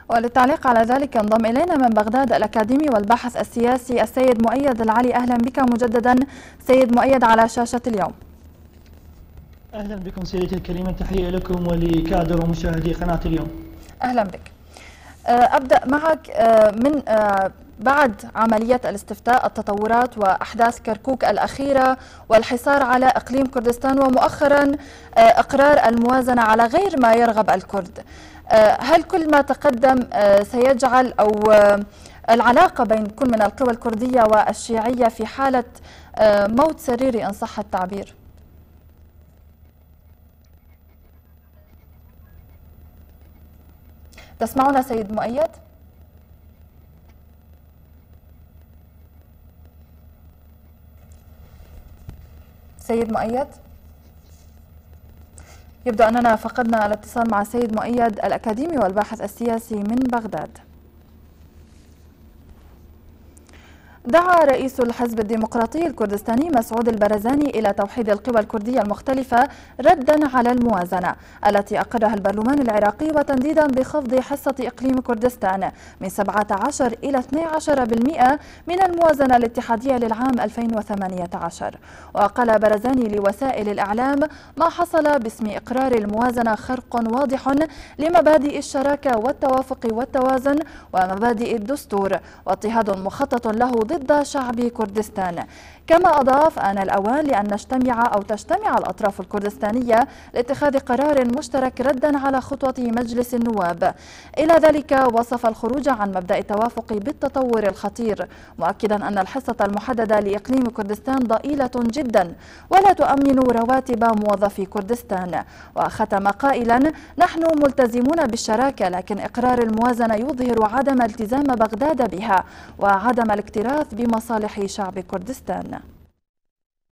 وللتعليق على ذلك ينضم إلينا من بغداد الأكاديمي والباحث السياسي السيد مؤيد العلي. أهلا بك مجددا سيد مؤيد على شاشة اليوم. أهلا بكم سيدتي الكريمة، تحية لكم ولكادر ومشاهدي قناة اليوم. أهلا بك. أبدأ معك من بعد عملية الاستفتاء، التطورات وأحداث كركوك الأخيرة والحصار على إقليم كردستان، ومؤخرا إقرار الموازنة على غير ما يرغب الكرد، هل كل ما تقدم سيجعل أو العلاقة بين كل من القوى الكردية والشيعية في حالة موت سريري إن صح التعبير؟ تسمعنا سيد مؤيد؟ سيد مؤيد؟ يبدو أننا فقدنا الاتصال مع السيد مؤيد الأكاديمي والباحث السياسي من بغداد. دعا رئيس الحزب الديمقراطي الكردستاني مسعود البرزاني إلى توحيد القوى الكردية المختلفة ردا على الموازنة التي أقرها البرلمان العراقي، وتنديدا بخفض حصة إقليم كردستان من 17 إلى 12% من الموازنة الاتحادية للعام 2018. وقال برزاني لوسائل الإعلام: ما حصل باسم إقرار الموازنة خرق واضح لمبادئ الشراكة والتوافق والتوازن ومبادئ الدستور، واضطهاد مخطط له ضد شعب كردستان. كما أضاف: آن الأوان لأن تجتمع الأطراف الكردستانية لاتخاذ قرار مشترك ردا على خطوة مجلس النواب. إلى ذلك وصف الخروج عن مبدأ التوافق بالتطور الخطير، مؤكدا أن الحصة المحددة لإقليم كردستان ضئيلة جدا ولا تؤمن رواتب موظفي كردستان. وختم قائلا: نحن ملتزمون بالشراكة، لكن إقرار الموازنة يظهر عدم التزام بغداد بها وعدم الاكتراث بمصالح شعب كردستان.